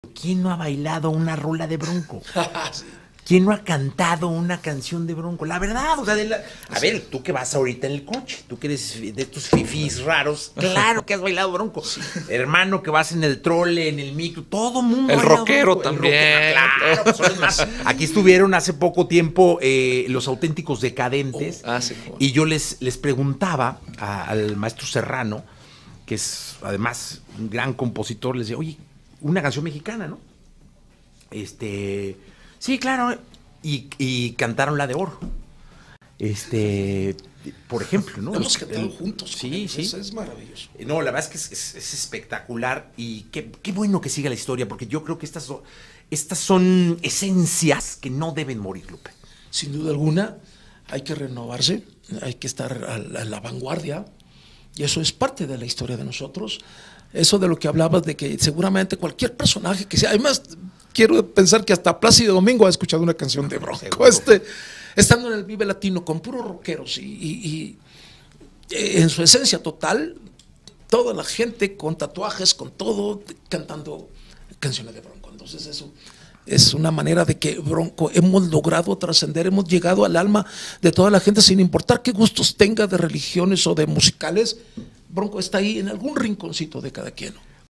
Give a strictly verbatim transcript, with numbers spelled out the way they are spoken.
¿Quién no ha bailado una rola de Bronco? ¿Quién no ha cantado una canción de Bronco? La verdad, o sea, de la... a ver, tú que vas ahorita en el coche, tú que eres de estos fifís raros, claro que has bailado Bronco. Sí. Hermano, que vas en el trole, en el micro, todo mundo. El rockero Bronco. también. El rockero, claro, pues son más. Aquí estuvieron hace poco tiempo eh, los Auténticos Decadentes, oh, ah, sí, bueno. Y yo les, les preguntaba a, al maestro Serrano, que es además un gran compositor, les decía, oye, una canción mexicana, ¿no? Este... Sí, claro, y, y cantaron la de Oro. Este, por ejemplo, ¿no? Hemos cantado el, juntos. Sí, sí. Eso es maravilloso. No, la verdad es que es, es, es espectacular y qué, qué bueno que siga la historia, porque yo creo que estas, estas son esencias que no deben morir, Lupe. Sin duda alguna, hay que renovarse, hay que estar a la, a la vanguardia, y eso es parte de la historia de nosotros. Eso de lo que hablabas, de que seguramente cualquier personaje que sea, además... Quiero pensar que hasta Plácido Domingo ha escuchado una canción de Bronco. Este, estando en el Vive Latino con puros rockeros y, y, y en su esencia total, toda la gente con tatuajes, con todo, cantando canciones de Bronco. Entonces eso es una manera de que Bronco hemos logrado trascender, hemos llegado al alma de toda la gente sin importar qué gustos tenga de religiones o de musicales. Bronco está ahí en algún rinconcito de cada quien.